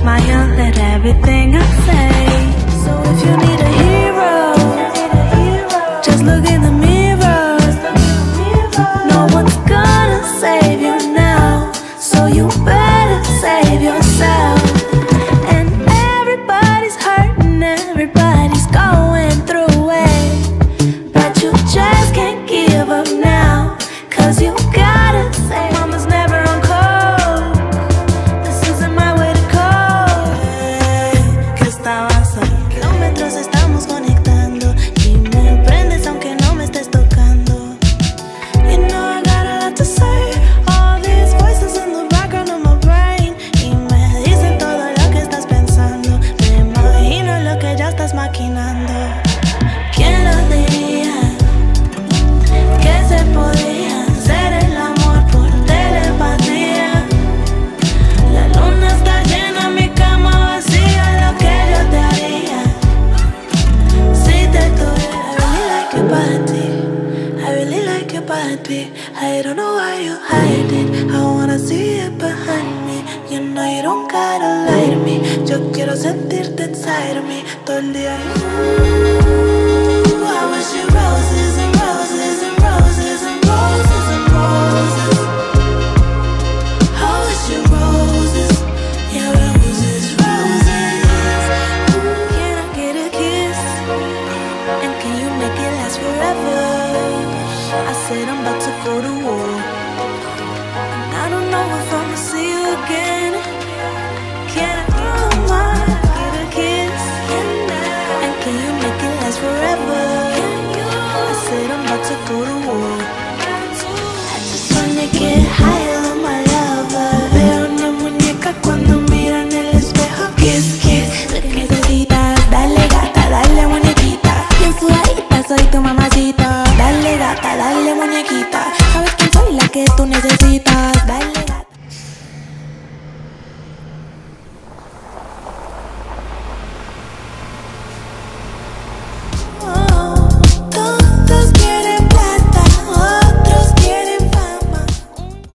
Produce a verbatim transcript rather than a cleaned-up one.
smile at everything I say. So if you need a hero, just look in the mirror. No one's gonna save you now, so you better save yourself. And everybody's hurting, everybody's going through it, but you just can't give up now, cause you gotta save. Mama's never on call, this isn't my way to call. ¿Qué está pasando? Kilómetros estamos conectando y me prendes aunque no me estés tocando. You know I got a lot to say, all these voices in the background of my brain, y me dicen todo lo que estás pensando. Me imagino lo que ya estás maquinando. ¿Quién lo diría? Que se podía hacer el amor por telepatía. La luna está llena, mi cama vacía, lo que yo te haría si te tuviera. I really like your body, I really like your body. I don't know why you hide it, I wanna see it behind me. You know you don't gotta lie to me, yo quiero sentirte inside of me todo el día. Ooh, I wish you roses and roses and roses and roses and roses. I wish you roses, yeah, roses, roses. Ooh, can I get a kiss? And can you make it last forever? I said I'm about to go to war, and I don't know if I'ma see you again.